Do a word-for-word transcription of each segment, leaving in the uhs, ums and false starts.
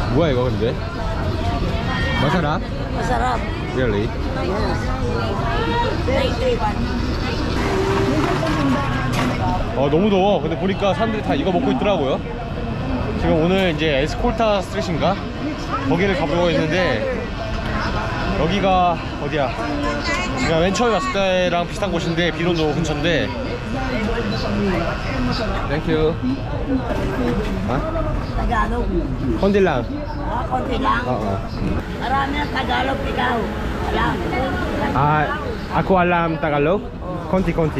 뭐야 이거 근데? 마사라? Masarap. Really? 어 너무 더워. 근데 보니까 사람들이 다 이거 먹고 있더라고요. 지금 오늘 이제 에스콜타 스트릿인가? 거기를 가보고 있는데 여기가 어디야? 그냥 맨 처음에 왔을 때랑 비슷한 곳인데 비론도 근처인데. 땡큐. 아? Tagalog. konti lang. Ah, konti lang. Oo. Marami ng Tagalog ikaw. Alam. Ah, ako alam Tagalog. Konti konti.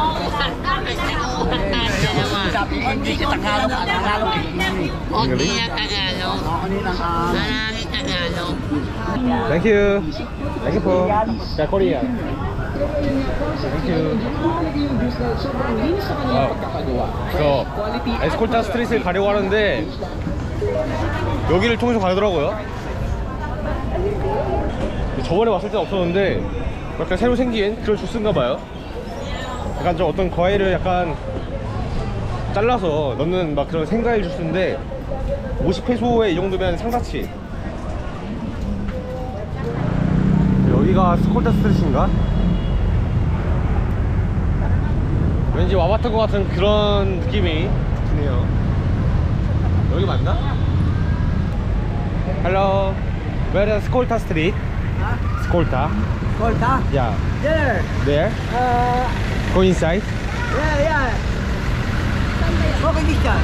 Konti ka Tagalog. Tagalog. Konti lang Tagalog. Marami Tagalog. Thank you. Thank you po. Sa Korea. Thank you. 어, 저 에스콜타 스트릿을 가려고 하는데 여기를 통해서 가더라고요. 저번에 왔을 땐 없었는데 약간 새로 생긴 그런 주스인가 봐요. 약간 좀 어떤 과일을 약간 잘라서 넣는 막 그런 생과일 주스인데 오십 페소에 이 정도면 상사치. 여기가 스콜타 스트릿인가? 왠지 와봤던 것 같은 그런 느낌이 드네요. 여기 맞나? Hello, where is Skolta Street? Skolta? Kolta? Yeah. There. There? Uh, Go inside. yeah, yeah. Okay, this time.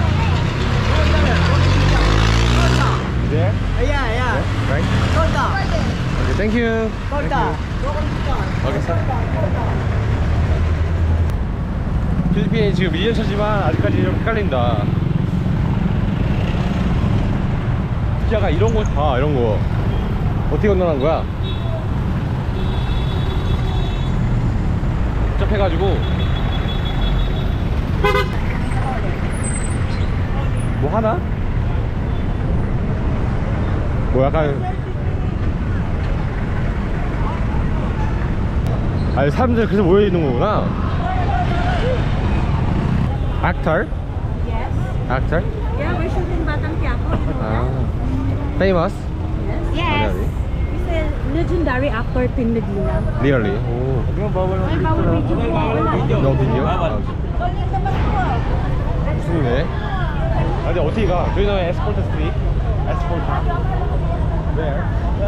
There? Yeah, yeah. Right? Kolta. Okay, thank you. Kolta. Okay, sir. 필리핀이 지금 일 년 차지만 아직까지 좀 헷갈린다. 특히 약간 이런 거 봐, 이런 거 어떻게 건너는 거야? 복잡해가지고 뭐 하나? 뭐 약간 아니 사람들 그래서 모여있는 거구나. Actor? Yes. Actor? Yeah, we're shooting Batang Quiapo. Ah. Famous? Yes. Really? He's a legendary actor, Pin Medina. Really? 오. Ay, bawal video po. Wala. No video? 아, 무슨네? 아 근데 어떻게 가? 저희는 에스콜타 스트리트? 에스콜타? Where?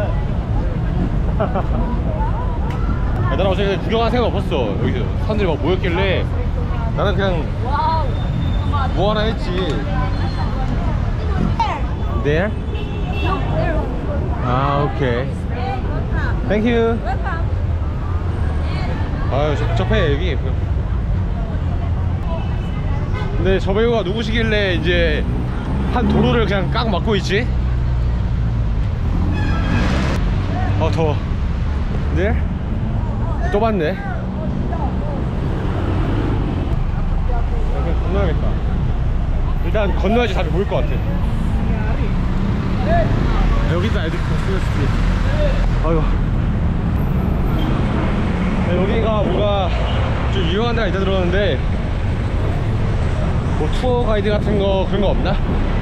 야, 나는 어제 구경할 생각 없었어. 여기서 사람들이 막 모였길래 나는 그냥 뭐 하나 했지. There? 아, 오케이. Thank you. 아유, 적적해 여기. 근데 저 배우가 누구시길래 이제 한 도로를 그냥 꽉 막고 있지? 아 더워. There? 또 봤네. 그냥 건너야겠다. 일단 건너야지 답이 보일 것 같아. 여기다 에듀 스트리트. 아유. 여기가 뭐가 좀 유명한 데가 있다 들었는데 뭐 투어 가이드 같은 거 그런 거 없나?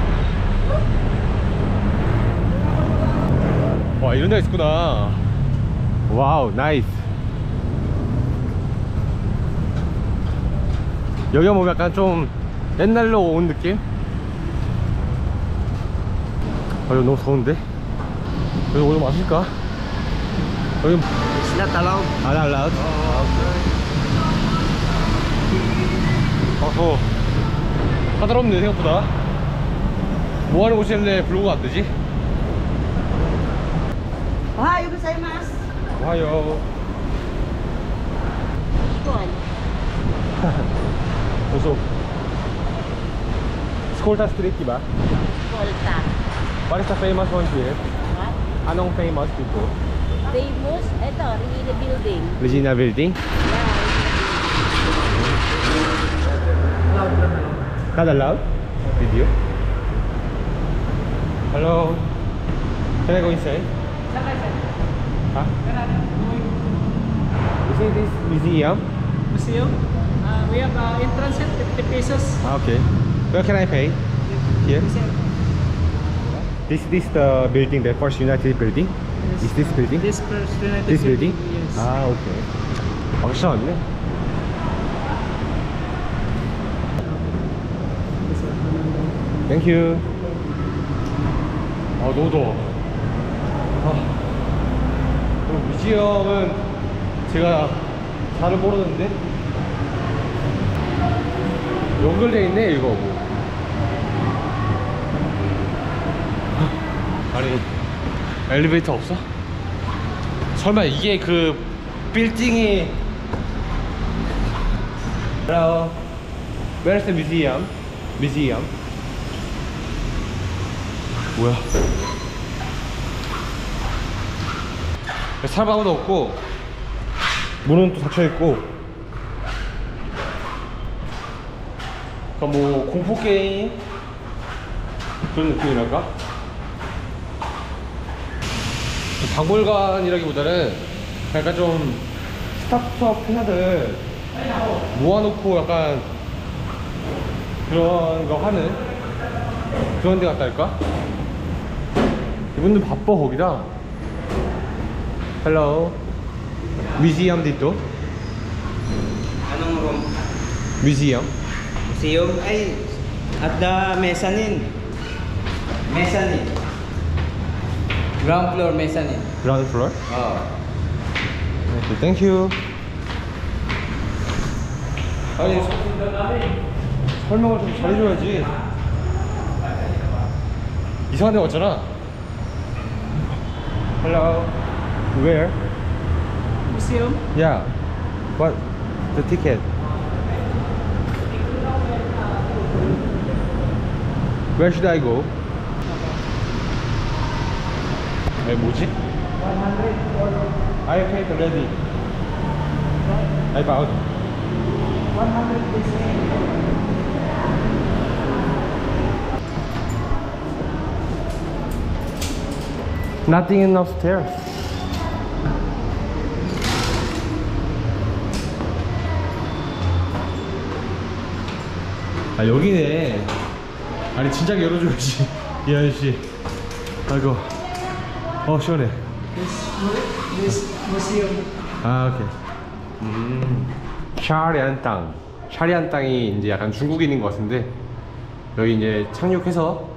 와 이런 데가 있구나. 와우 나이스. 여기 보면 약간 좀 옛날로 온 느낌? 아 이거 너무 더운데? 여기 오늘 마실까? 여기 It's not allowed. 안 allowed? 아 더워. 까다롭네 생각보다. 뭐하는 곳이었는데 블로그가 안되지? Ohayo gozaimasu. 와요. Busog. Skolta Street, diba? Kolta. What is the famous one here? What? Anong famous dito? Famous? Ito, Regina Building. Regina Building? Not allowed? Video? Hello? Can I go inside? Huh? Is it this museum? Museum. Uh, we have uh, entrance at fifty pesos. Ah, okay. Where can I pay? Here? This this the building, the first United building. Is this building? This first United This building? Yes. 아, 오케이. 아, 진짜 많네. 땡큐. 아, 너무 더워. 아, 그럼 뮤지엄은 제가 잘은 모르는데 연결돼 있네, 이거 뭐. 아니, 엘리베이터 없어? 설마 이게 그 빌딩이 Hello, where's the museum? Museum? 뭐야? 사람 아무도 없고 문은 또 닫혀있고 그러니까 뭐 공포게임 그런 느낌이랄까? 박물관이라기보다는 약간 좀 스타트업 회사들 모아놓고 약간 그런 거 하는 그런 데 같달까? 이분들 바빠 거기다. Hello. Museum dito? Anong room? Museum? Museum ay at the mezzanine. Mezzanine. Ground floor mezzanine. Ground floor? Oh. Okay, thank you. 아니 설명을 좀 잘해줘야지. 이상한 데 왔잖아. Hello. Where? Museum? Yeah. What? The ticket. Where should I go? 에 뭐지? I paid already. I bought. Nothing in upstairs. 아 여기네. 아니 진짜 열어줘야지 이 아저씨. 아이고. 어 시원해. This, this museum. 아 오케이. 음. 샤리안 땅. 샤리안 땅이 이제 약간 중국인인 것 같은데 여기 이제 착륙해서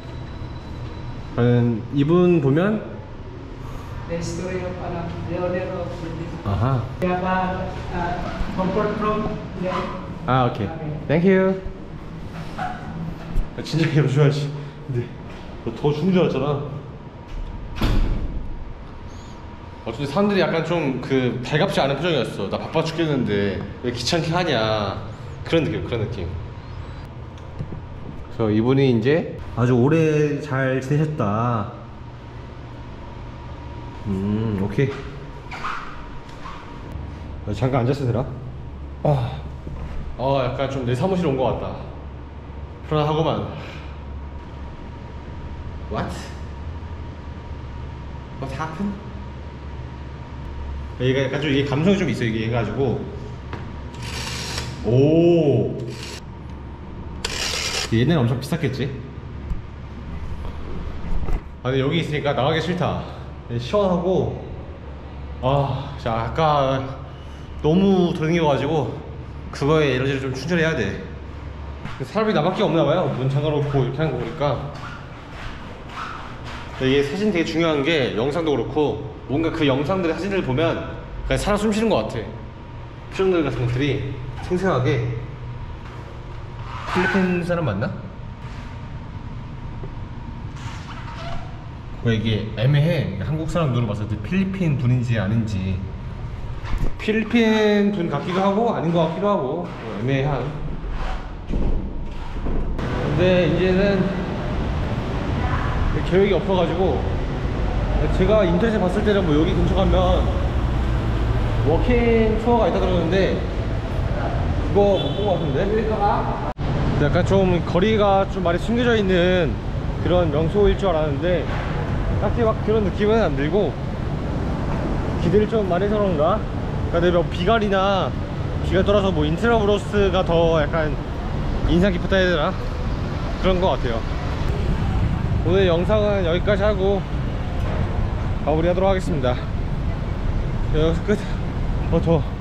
저는 이분 보면 The history of uh, the owner of the 아하. We have a uh, comfort room there. 아 오케이. 땡큐. 진짜 열어줘야지. 근데 너 더 죽는 줄 알았잖아. 어쩐지 사람들이 약간 좀 그 달갑지 않은 표정이었어. 나 바빠 죽겠는데 왜 귀찮게 하냐 그런 느낌 그런 느낌. 그래서 이분이 이제 아주 오래 잘 지내셨다. 음 오케이. 잠깐 앉았어 되나? 아, 어 약간 좀 내 사무실 온 것 같다. 불안하구만. What? What happened? 얘가 약간 좀 이게 감성이 좀 있어 이게 해가지고. 오. 얘네는 엄청 비쌌겠지? 아 근데 여기 있으니까 나가기 싫다. 시원하고. 아 진짜 아까 너무 돌ring겨가지고 그거에 에너지를 좀 충전해야 돼. 사람이 나밖에 없나봐요. 문 잠가놓고 이렇게 하는 거 보니까. 이게 사진 되게 중요한 게 영상도 그렇고 뭔가 그 영상들의 사진을 보면 그냥 사람 숨 쉬는 것 같아. 표정들 같은 것들이 생생하게. 필리핀 사람 맞나? 왜 이게 애매해. 한국 사람 눈으로 봤을 때 필리핀 분인지 아닌지. 필리핀 분 같기도 하고 아닌 것 같기도 하고 애매한. 근데 이제는 계획이 없어가지고 제가 인터넷에 봤을 때는 뭐 여기 근처 가면 워킹 투어가 있다 그러는데 그거 못 본 것 같은데. 약간 좀 거리가 좀 많이 숨겨져 있는 그런 명소일 줄 알았는데 딱히 막 그런 느낌은 안 들고 기대를 좀 많이 해서 그런가? 그러니까 뭐 비갈이나 비가 돌아서 뭐 인트라무로스가 더 약간 인상 깊었다 해야 되나? 그런 것 같아요. 오늘 영상은 여기까지 하고 마무리하도록 하겠습니다. 여기서 끝. 어 더워.